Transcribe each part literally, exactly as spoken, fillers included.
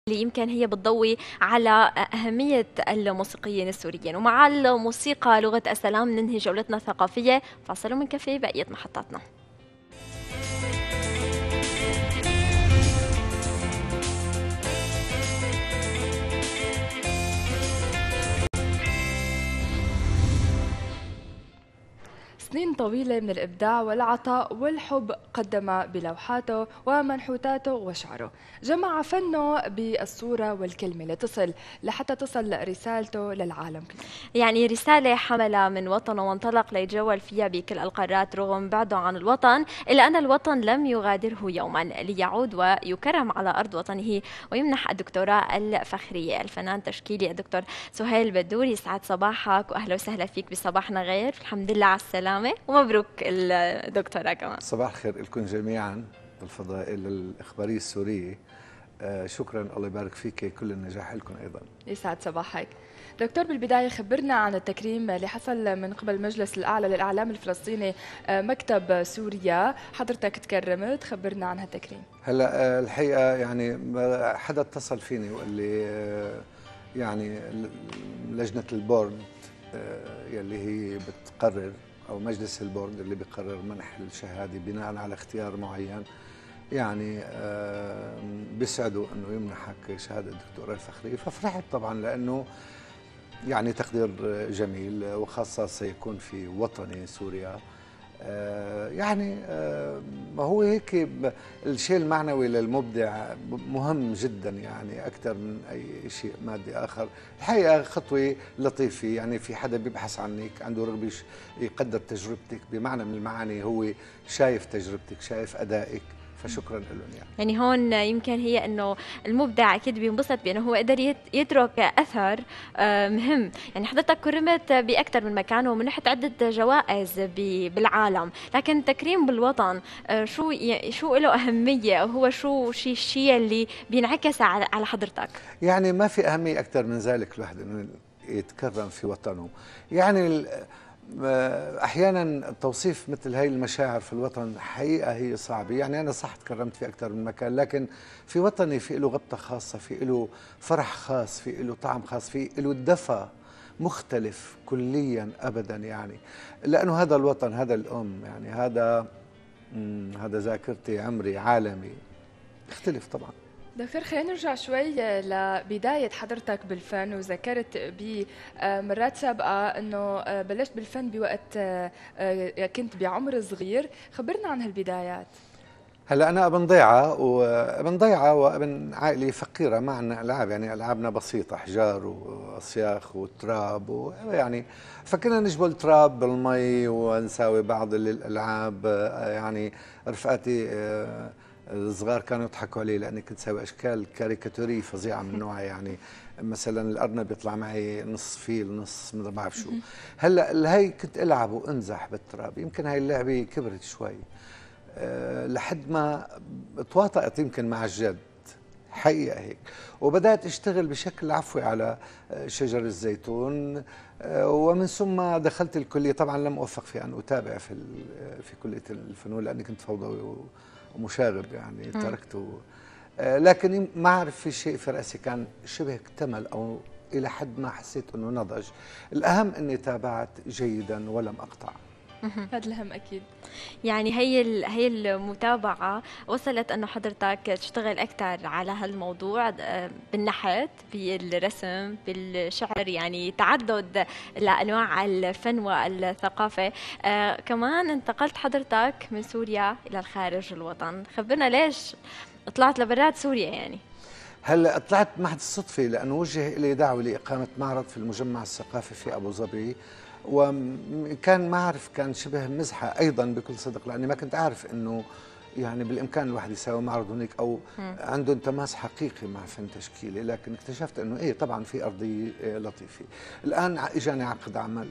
اللي يمكن هي بتضوي على أهمية الموسيقيين السوريين. ومع الموسيقى لغة السلام ننهي جولتنا الثقافية. فاصل ومنكفي بقية محطاتنا. سنين طويلة من الإبداع والعطاء والحب قدم بلوحاته ومنحوتاته وشعره. جمع فنه بالصورة والكلمة لتصل لحتى تصل رسالته للعالم كله. يعني رسالة حملها من وطنه وانطلق ليتجول فيها بكل القارات رغم بعده عن الوطن، إلا أن الوطن لم يغادره يوما ليعود ويكرم على أرض وطنه ويمنح الدكتوراه الفخرية. الفنان تشكيلي الدكتور سهيل بدوري، يسعد صباحك وأهلا وسهلا فيك بصباحنا غير. الحمد لله على السلامة ومبروك الدكتوراه كمان. صباح الخير لكم جميعا الفضائل الإخبارية السورية. آه شكرا، الله يبارك فيك، كل النجاح لكم أيضا. يسعد صباحك دكتور. بالبداية خبرنا عن التكريم اللي حصل من قبل المجلس الأعلى للإعلام الفلسطيني مكتب سوريا، حضرتك تكرمت، خبرنا عن هالتكريم. هلا الحقيقة يعني حدا اتصل فيني وقال لي يعني لجنة البورد يلي هي بتقرر أو مجلس البورد اللي بيقرر منح الشهادة بناء على اختيار معين، يعني بيسعدوا انه يمنحك شهاده الدكتوراه الفخريه. ففرحت طبعا لانه يعني تقدير جميل، وخاصه سيكون في وطني سوريا. يعني ما هو هيك الشيء المعنوي للمبدع مهم جدا، يعني اكثر من اي شيء مادي اخر. الحقيقه خطوه لطيفه، يعني في حدا بيبحث عنك، عنده رغبه يقدر تجربتك بمعنى من المعاني، هو شايف تجربتك، شايف ادائك، فشكرا لهم. يعني يعني هون يمكن هي انه المبدع اكيد بينبسط بانه هو قدر يترك اثر مهم. يعني حضرتك كرمت باكثر من مكان ومنحت عده جوائز بالعالم، لكن التكريم بالوطن شو شو له اهميه، او هو شو شيء الشيء اللي بينعكس على حضرتك؟ يعني ما في اهميه اكثر من ذلك الواحد انه يتكرم في وطنه. يعني احيانا توصيف مثل هاي المشاعر في الوطن حقيقه هي صعبه. يعني انا صح تكرمت في اكثر من مكان، لكن في وطني في له غبطه خاصه، في له فرح خاص، في له طعم خاص، في له دفى مختلف كليا ابدا. يعني لانه هذا الوطن، هذا الام، يعني هذا هذا ذاكرتي، عمري، عالمي، يختلف طبعا. دكتور خلينا نرجع شوي لبداية حضرتك بالفن، وذكرت بمرات سابقة أنه بلشت بالفن بوقت كنت بعمر صغير، خبرنا عن هالبدايات. هلا أنا ابن ضيعة، وابن ضيعة وابن عائلة فقيرة، ما عندنا ألعاب، يعني ألعابنا بسيطة، حجار وأصياخ وتراب، ويعني فكنا نجبل تراب بالمي ونساوي بعض الألعاب. يعني رفقاتي الصغار كانوا يضحكوا علي لاني كنت سوي اشكال كاريكاتوريه فظيعه من نوعها. يعني مثلا الارنب يطلع معي نص فيل نص ما بعرف شو. هلا هي كنت العب وانزح بالتراب. يمكن هاي اللعبه كبرت شوي أه لحد ما تواطأت يمكن مع الجد، حقيقه هيك، وبدات اشتغل بشكل عفوي على شجر الزيتون. أه ومن ثم دخلت الكليه. طبعا لم اوفق في ان اتابع في في كليه الفنون لاني كنت فوضوي ومشاغب، يعني تركته. آه لكن ما اعرف، في شيء في راسي كان شبه اكتمل، او الى حد ما حسيت انه نضج. الاهم اني تابعت جيدا ولم اقطع. هذا الهم اكيد. يعني هي هي المتابعه وصلت انه حضرتك تشتغل اكثر على هالموضوع بالنحت، بالرسم، بالشعر، يعني تعدد لانواع الفن والثقافه. آه كمان انتقلت حضرتك من سوريا الى الخارج الوطن، خبرنا ليش طلعت لبرات سوريا؟ يعني هلا طلعت محض الصدفه، لانه وجه لي دعوه لاقامه معرض في المجمع الثقافي في ابو ظبي، وكان ما اعرف، كان شبه مزحه ايضا بكل صدق، لاني ما كنت اعرف انه يعني بالامكان الواحد يساوي معرض هناك او م. عنده تماس حقيقي مع فن تشكيلي. لكن اكتشفت انه ايه طبعا في ارضيه لطيفه. الان اجاني عقد عمل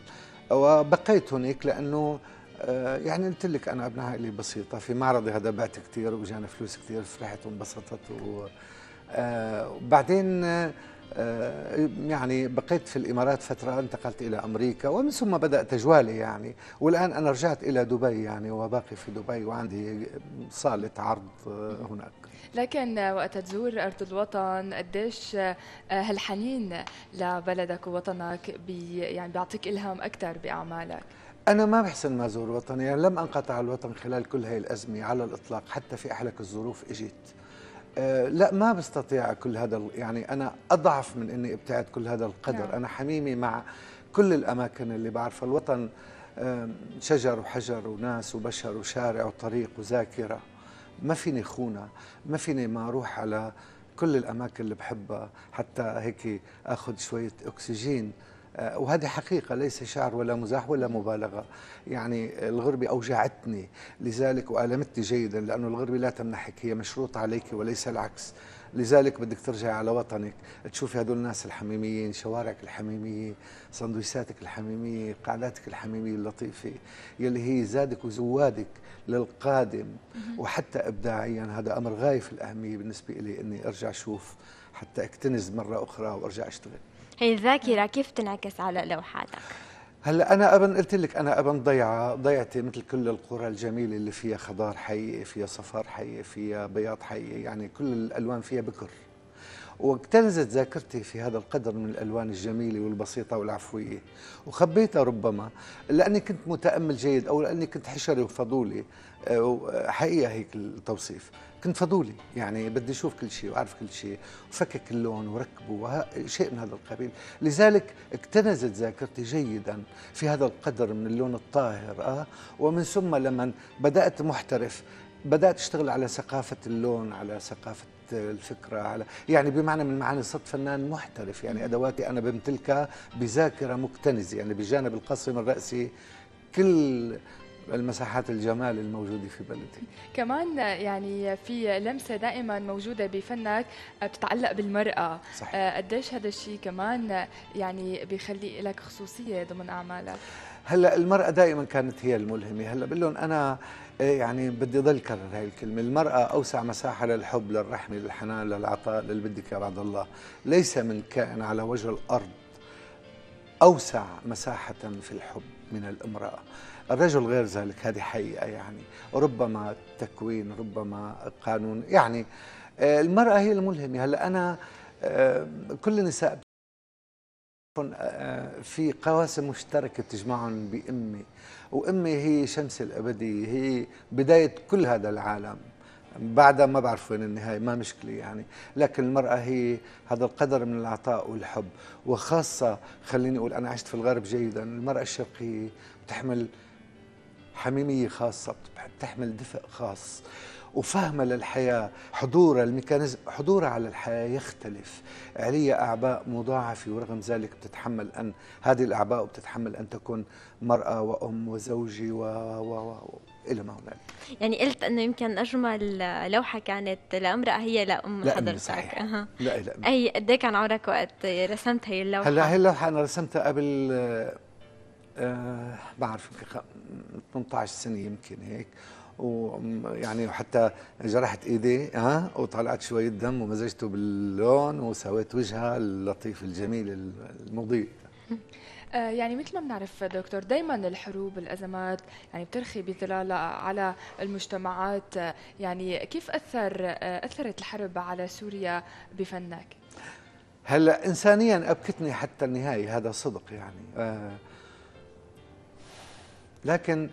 وبقيت هناك، لانه يعني قلت لك انا ابن عائله بسيطه. في معرضي هذا بعت كثير واجانا فلوس كثير، فرحت وانبسطت. وبعدين يعني بقيت في الإمارات فترة، انتقلت إلى أمريكا ومن ثم بدأ تجوالي يعني. والآن أنا رجعت إلى دبي يعني، وباقي في دبي وعندي صالة عرض هناك. لكن وقت تزور أرض الوطن قديش هالحنين لبلدك ووطنك بي يعني بيعطيك إلهام أكثر بأعمالك؟ أنا ما بحسن ما أزور وطني، يعني لم أنقطع الوطن خلال كل هاي الأزمة على الإطلاق، حتى في أحلك الظروف إجيت. أه لا، ما بستطيع كل هذا، يعني أنا أضعف من إني ابتعد كل هذا القدر. نعم. أنا حميمي مع كل الأماكن اللي بعرفها. الوطن أه شجر وحجر وناس وبشر وشارع وطريق وذاكرة، ما فيني خونة، ما فيني ما أروح على كل الأماكن اللي بحبها حتى هيك أخذ شوية أكسجين. وهذه حقيقة، ليس شعر ولا مزاح ولا مبالغة. يعني الغربة أوجعتني لذلك وألمتني جيدا، لأنه الغربة لا تمنحك، هي مشروط عليك وليس العكس. لذلك بدك ترجع على وطنك، تشوفي هدول الناس الحميميين، شوارعك الحميمية، سندويساتك الحميمية، قعداتك الحميمية اللطيفة يلي هي زادك وزوادك للقادم وحتى إبداعيا. هذا أمر غاية في الأهمية بالنسبة لي، إني أرجع أشوف حتى أكتنز مرة أخرى وأرجع أشتغل. هي الذاكرة كيف تنعكس على لوحاتك؟ هلا أنا أبن قلت لك، أنا أبن ضيعة، ضيعتي مثل كل القرى الجميلة اللي فيها خضار حقيقي، فيها صفار حقيقي، فيها بياض حقيقي، يعني كل الألوان فيها بكر. واكتنزت ذاكرتي في هذا القدر من الألوان الجميلة والبسيطة والعفوية، وخبيتها ربما لأني كنت متأمل جيد أو لأني كنت حشري وفضولي. حقيقة هيك التوصيف، كنت فضولي، يعني بدي أشوف كل شيء وأعرف كل شيء وفكك اللون وركبه شيء من هذا القبيل. لذلك اكتنزت ذاكرتي جيدا في هذا القدر من اللون الطاهر. آه ومن ثم لما بدأت محترف، بدأت أشتغل على ثقافة اللون، على ثقافة الفكرة، على يعني بمعنى من معاني صرت فنان محترف. يعني أدواتي أنا بمتلكها بذاكرة مكتنزة، يعني بجانب القصم الرأسي كل المساحات الجمال الموجودة في بلدي. كمان يعني في لمسة دائما موجودة بفنك بتتعلق بالمرأة. صحيح. قديش هذا الشيء كمان يعني بيخلي لك خصوصية ضمن أعمالك؟ هلا المرأة دائما كانت هي الملهمة. هلا بقول لهم أنا يعني بدي ضل كرر هاي الكلمة، المرأة أوسع مساحة للحب، للرحمة، للحنان، للعطاء، للبدك يا بعد الله. ليس من كائن على وجه الأرض أوسع مساحة في الحب من الامرأة. الرجل غير ذلك، هذه حقيقة يعني، ربما تكوين، ربما قانون، يعني المرأة هي الملهمة. هلا أنا كل النساء في قواسم مشتركة تجمعهم بأمي، وأمي هي شمس الأبدية، هي بداية كل هذا العالم. بعدها ما بعرف وين النهاية، ما مشكلة يعني. لكن المرأة هي هذا القدر من العطاء والحب، وخاصة خليني أقول أنا عشت في الغرب جيدا. المرأة الشرقية بتحمل حميمية خاصة، بتحمل دفء خاص وفهمها للحياة، حضورها الميكانيزم، حضورها على الحياة يختلف، عليها أعباء مضاعفة، ورغم ذلك بتتحمل أن هذه الأعباء، وبتتحمل أن تكون مرأة وأم وزوجة و, و... و... إلى ما هنالك. يعني قلت أنه يمكن أجمل لوحة كانت لامرأة هي لأم حضرتك. صحيح. أه. لا لا أي قد إيه كان عمرك وقت رسمت هي اللوحة؟ هلا هي اللوحة أنا رسمتها قبل أه بعرف يمكن ثمانية عشر سنة يمكن هيك، ويعني وحتى جرحت ايدي ها وطلعت شويه دم ومزجته باللون وسويت وجهها اللطيف الجميل المضيء. يعني مثل ما بنعرف دكتور، دائما الحروب الازمات يعني بترخي بظلالها على المجتمعات. يعني كيف اثر اثرت الحرب على سوريا بفنك؟ هلا انسانيا ابكتني حتى النهايه، هذا صدق يعني. آه لكن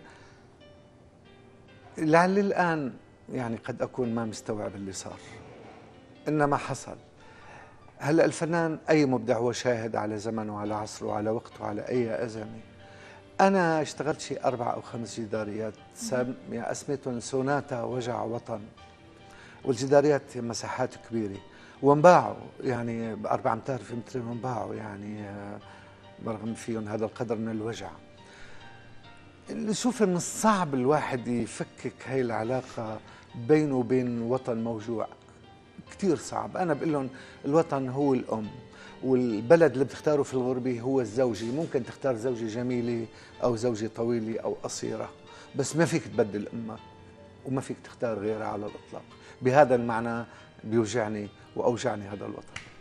لعل الآن يعني قد أكون ما مستوعب اللي صار، إنما حصل. هلأ الفنان أي مبدع هو شاهد على زمنه وعلى عصره وعلى وقته وعلى أي أزمة. أنا اشتغلت شيء أربع أو خمس جداريات يعني أسميتهم سوناتا وجع وطن، والجداريات مساحات كبيرة وانباعوا يعني بأربع أمتار في مترين، وانباعوا يعني برغم فيهم هذا القدر من الوجع. شوف من الصعب الواحد يفكك هاي العلاقة بينه وبين وطن موجوع، كتير صعب. أنا بقول لهم الوطن هو الأم، والبلد اللي بتختاره في الغربة هو الزوجة. ممكن تختار زوجة جميلة أو زوجة طويلة أو قصيرة، بس ما فيك تبدل أمك وما فيك تختار غيرها على الإطلاق. بهذا المعنى بيوجعني وأوجعني هذا الوطن.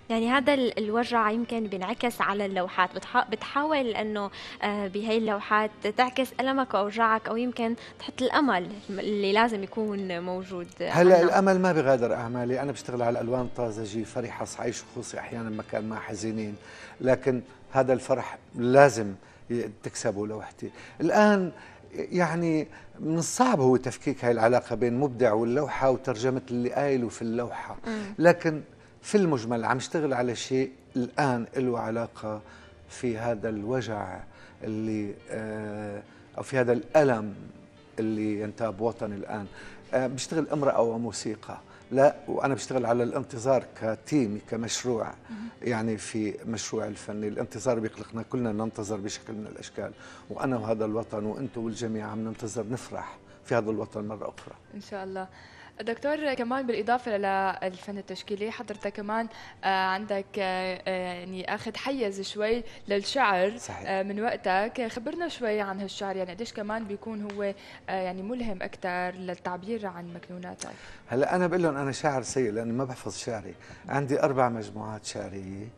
يعني هذا الوجع يمكن بينعكس على اللوحات، بتحاول انه بهي اللوحات تعكس المك واوجاعك، او يمكن تحط الامل اللي لازم يكون موجود. هلا الامل ما بغادر اعمالي، انا بشتغل على الوان طازجه فرحه، صحيح شخوصي احيانا مكان ما حزينين، لكن هذا الفرح لازم تكسبه لوحتي. الان يعني من الصعب هو تفكيك هاي العلاقه بين مبدع واللوحه وترجمه اللي قايله في اللوحه، لكن في المجمل عم اشتغل على شيء الآن له علاقة في هذا الوجع اللي أو في هذا الألم اللي ينتاب وطني الآن. بشتغل امرأة وموسيقى، لا وأنا بشتغل على الانتظار كتيم كمشروع، يعني في مشروع الفني الانتظار بيقلقنا، كلنا ننتظر بشكل من الأشكال، وأنا وهذا الوطن وأنتم والجميع عم ننتظر نفرح في هذا الوطن مرة أخرى إن شاء الله. دكتور، كمان بالإضافة للفن التشكيلي حضرتك كمان عندك يعني أخذ حيز شوي للشعر. صحيح. من وقتك، خبرنا شوي عن هالشعر، يعني قديش كمان بيكون هو يعني ملهم أكثر للتعبير عن مكنوناتك؟ هلا أنا بقول لهم أنا شاعر سيء لأني ما بحفظ شعري، عندي أربع مجموعات شعرية.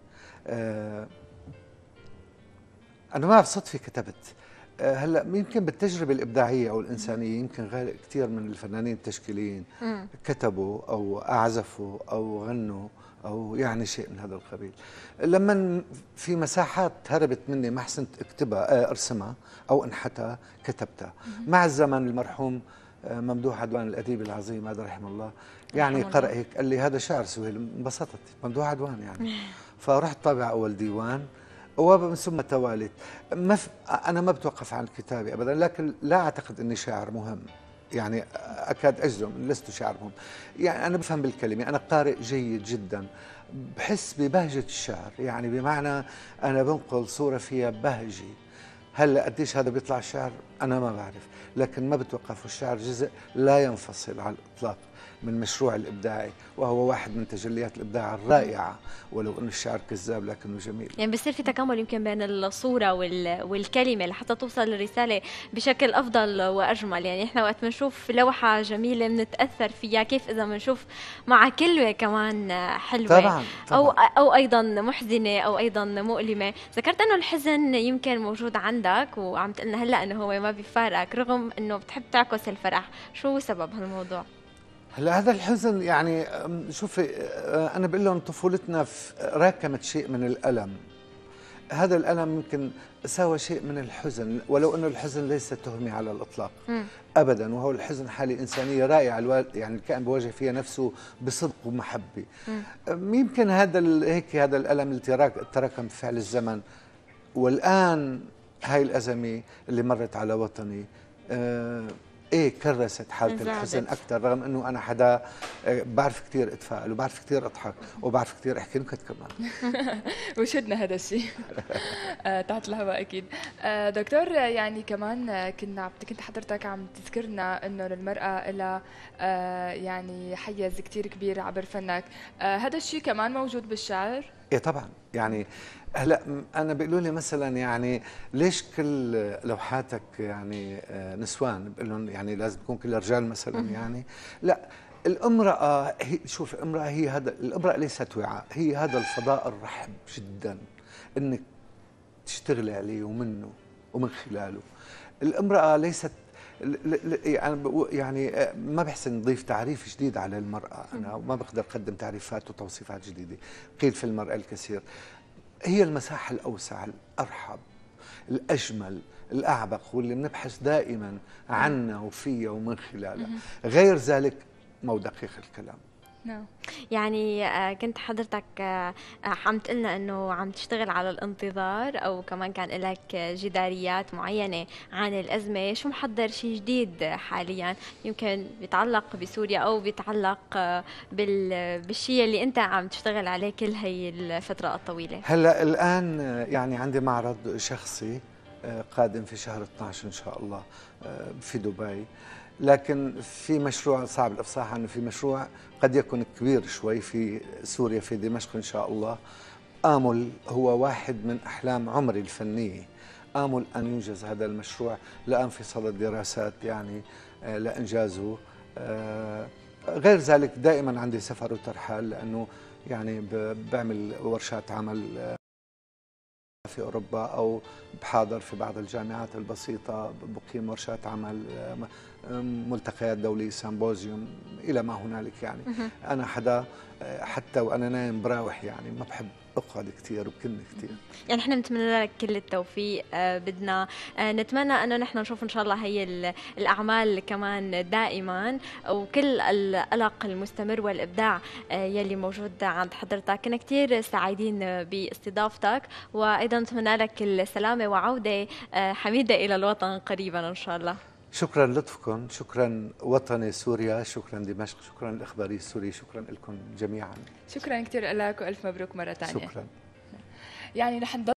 أنا ما بصدفة كتبت. هلا يمكن بالتجربه الابداعيه او الانسانيه يمكن غير كثير من الفنانين التشكيليين كتبوا او اعزفوا او غنوا او يعني شيء من هذا القبيل. لما في مساحات هربت مني ما حسنت اكتبها ارسمها او انحتها كتبتها. مع الزمن المرحوم ممدوح عدوان الاديب العظيم هذا رحمه الله يعني قرأ هيك قال لي هذا شعر سهيل، انبسطت. ممدوح عدوان يعني فرحت طابع اول ديوان ومن ثم توالت. ما ف... أنا ما بتوقف عن الكتابة أبدا، لكن لا أعتقد أني شاعر مهم، يعني أكاد أجزم لست شاعر مهم. يعني أنا بفهم بالكلمة، أنا قارئ جيد جدا، بحس ببهجة الشعر، يعني بمعنى أنا بنقل صورة فيها بهجة. هلا قديش هذا بيطلع الشعر أنا ما بعرف، لكن ما بتوقف، والشعر جزء لا ينفصل على الإطلاق من مشروع الإبداعي، وهو واحد من تجليات الإبداع الرائعة، ولو أن الشعر كذاب لكنه جميل. يعني بصير في تكامل يمكن بين الصورة والكلمة لحتى توصل الرسالة بشكل أفضل وأجمل. يعني إحنا وقت بنشوف لوحة جميلة بنتأثر فيها، كيف إذا بنشوف مع كلمة كمان حلوة طبعاً طبعاً. أو أو أيضا محزنة أو أيضا مؤلمة. ذكرت إنه الحزن يمكن موجود عندك وعم تقلنا هلا إنه هو ما بيفارقك رغم إنه بتحب تعكس الفرح، شو سبب هالموضوع؟ هلا هذا الحزن يعني شوفي انا بقول لهم طفولتنا راكمت شيء من الالم، هذا الالم يمكن ساوى شيء من الحزن، ولو انه الحزن ليس تهمه على الاطلاق م. ابدا، وهو الحزن حاله انسانيه رائعه، يعني الكائن بواجه فيها نفسه بصدق ومحبه. م. يمكن هذا هيك هذا الالم اللي تراكم بفعل الزمن، والان هاي الازمه اللي مرت على وطني آه ايه كرست حالة الحزن اكثر، رغم انه انا حدا بعرف كثير اتفائل وبعرف كثير اضحك وبعرف كثير احكي نكت كمان. وشدنا هذا الشيء تحت الهواء اكيد. دكتور، يعني كمان كنا كنت حضرتك عم تذكرنا انه للمرأة لها يعني حيز كثير كبير عبر فنك، هذا الشيء كمان موجود بالشعر؟ ايه طبعا. يعني هلا انا بيقولوا لي مثلا يعني ليش كل لوحاتك يعني نسوان؟ بقول لهم يعني لازم تكون كلها رجال مثلا. يعني لا، الامراه هي شوف الامراه هي هذا، الامراه ليست وعاء، هي هذا الفضاء الرحب جدا انك تشتغلي عليه ومنه ومن خلاله. الامراه ليست يعني ما بحسن نضيف تعريف جديد على المراه، انا ما بقدر اقدم تعريفات وتوصيفات جديده، قيل في المراه الكثير. هي المساحة الأوسع الأرحب الأجمل الأعبق، واللي بنبحث دائما عنها وفيها ومن خلالها، غير ذلك مو دقيق الكلام. نعم. يعني كنت حضرتك عم تقلنا انه عم تشتغل على الانتظار، او كمان كان لك جداريات معينه عن الازمه، شو محضر شيء جديد حاليا يمكن بيتعلق بسوريا او بيتعلق بالشيء اللي انت عم تشتغل عليه كل هي الفتره الطويله؟ هلا الان يعني عندي معرض شخصي قادم في شهر اثنعش ان شاء الله في دبي، لكن في مشروع صعب الافصاح عنه، في مشروع قد يكون كبير شوي في سوريا في دمشق ان شاء الله. آمل هو واحد من احلام عمري الفنيه، آمل ان ينجز هذا المشروع، الان في صدد الدراسات يعني لانجازه. غير ذلك دائما عندي سفر وترحال، لانه يعني بعمل ورشات عمل في أوروبا، أو بحاضر في بعض الجامعات البسيطة، بقيم ورشات عمل، ملتقيات دولية، سامبوزيوم، إلى ما هنالك. يعني أنا حدا حتى وأنا نايم براوح، يعني ما بحب أقعد كثير وبكن كثير. يعني احنا بنتمنى لك كل التوفيق. آه بدنا آه نتمنى انه نحن نشوف ان شاء الله هي الاعمال كمان دائما، وكل القلق المستمر والابداع آه يلي موجود عند حضرتك. كنا كثير سعيدين باستضافتك، وايضا نتمنى لك السلامه وعوده آه حميده الى الوطن قريبا ان شاء الله. شكرا لطفكم، شكرا وطني سوريا، شكرا دمشق، شكرا الإخباري السوري، شكرا لكم جميعا. شكرا كثير لك والف مبروك مره ثانيه. شكرا. يعني رح